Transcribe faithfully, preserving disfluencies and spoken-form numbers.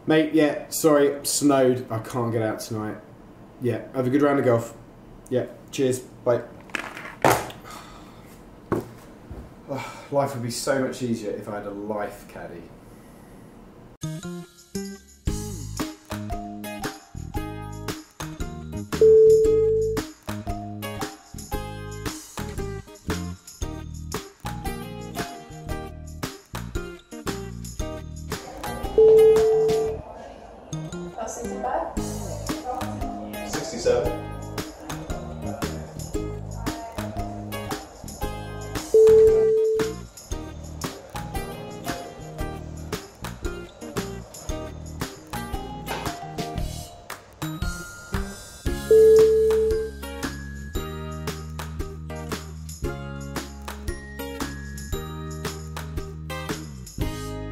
Mate, yeah, sorry, snowed. I can't get out tonight. Yeah, have a good round of golf. Yeah, cheers, bye. Oh, life would be so much easier if I had a life caddy.